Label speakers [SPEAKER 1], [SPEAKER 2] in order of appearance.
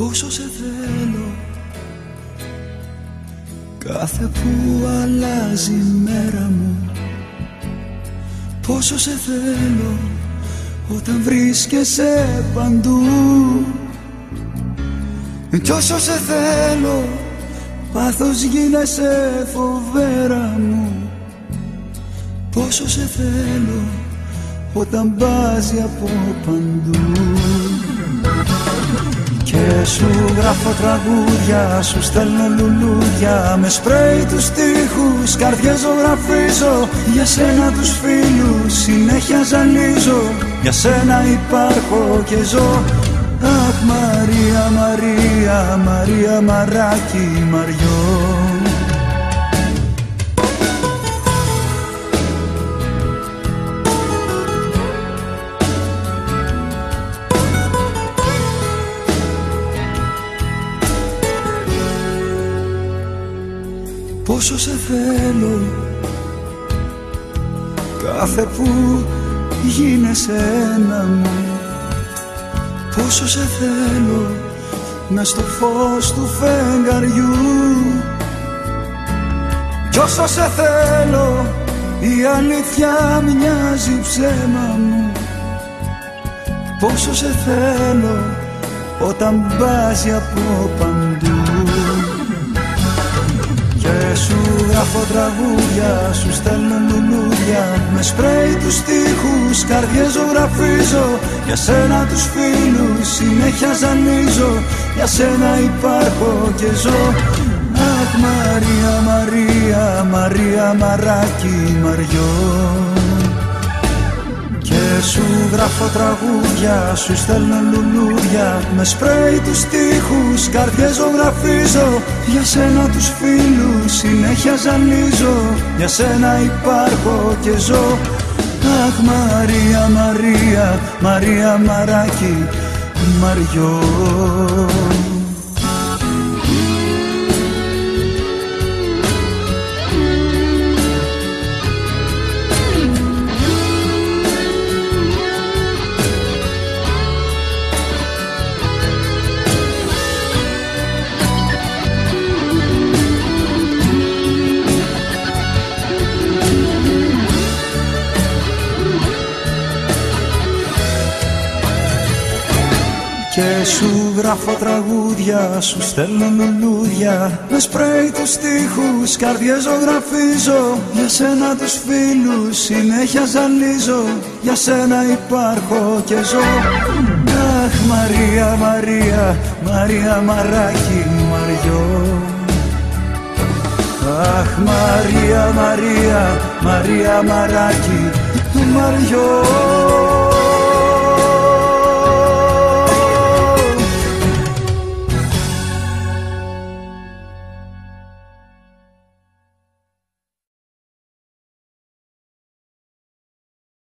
[SPEAKER 1] Πόσο σε θέλω, κάθε που αλλάζει η μέρα μου. Πόσο σε θέλω, όταν βρίσκεσαι παντού. Κι όσο σε θέλω, πάθος γίνεσαι φοβέρα μου. Πόσο σε θέλω, όταν μπάζει από παντού. Και σου γράφω τραγούδια, σου στέλνω λουλούδια, με σπρέι τους στίχους, καρδιές ζωγραφίζω. Για σένα τους φίλους συνέχεια ζαλίζω, για σένα υπάρχω και ζω. Αχ Μαρία, Μαρία, Μαρία, μαράκι, Μαριό. Πόσο σε θέλω, κάθε που γίνεσαι ένα μου. Πόσο σε θέλω, μες στο φως του φεγγαριού. Κι όσο σε θέλω, η αλήθεια μοιάζει ψέμα μου. Πόσο σε θέλω, όταν μπάζει από παντού. Και σου γράφω τραγούδια, σου στέλνω λουλούδια, με σπρέι τους στίχους, καρδιές ζωγραφίζω. Για σένα τους φίλους συνέχεια ζαλίζω, για σένα υπάρχω και ζω. Αχ Μαρία, Μαρία, Μαρία, μαράκι, Μαριό. Και σου γράφω τραγούδια, σου στέλνω λουλούδια, με σπρέι τους στίχους, καρδιές ζωγραφίζω. Για σένα τους φίλους συνέχεια ζαλίζω, για σένα υπάρχω και ζω. Αχ Μαρία, Μαρία, Μαρία, μαράκι, Μαριό. Και σου γράφω τραγούδια, σου στέλνω λουλούδια, με σπρέι τους στίχους, καρδιές ζωγραφίζω. Για σένα τους φίλους συνέχεια ζαλίζω, για σένα υπάρχω και ζω. Αχ Μαρία, Μαρία, Μαρία, μαράκι, Μαριό. Αχ Μαρία, Μαρία, Μαρία, μαράκι, Μαριό.